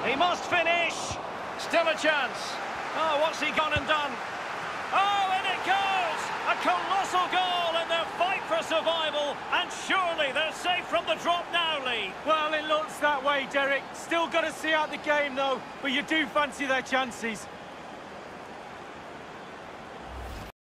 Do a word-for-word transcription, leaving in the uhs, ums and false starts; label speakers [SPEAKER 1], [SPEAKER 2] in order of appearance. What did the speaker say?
[SPEAKER 1] He must finish.
[SPEAKER 2] Still a chance.
[SPEAKER 1] Oh, what's he gone and done? Oh, and it goes! A colossal goal in their fight for survival, and surely they're safe from the drop now, Lee.
[SPEAKER 3] Well, it looks that way, Derek. Still got to see out the game, though, but you do fancy their chances.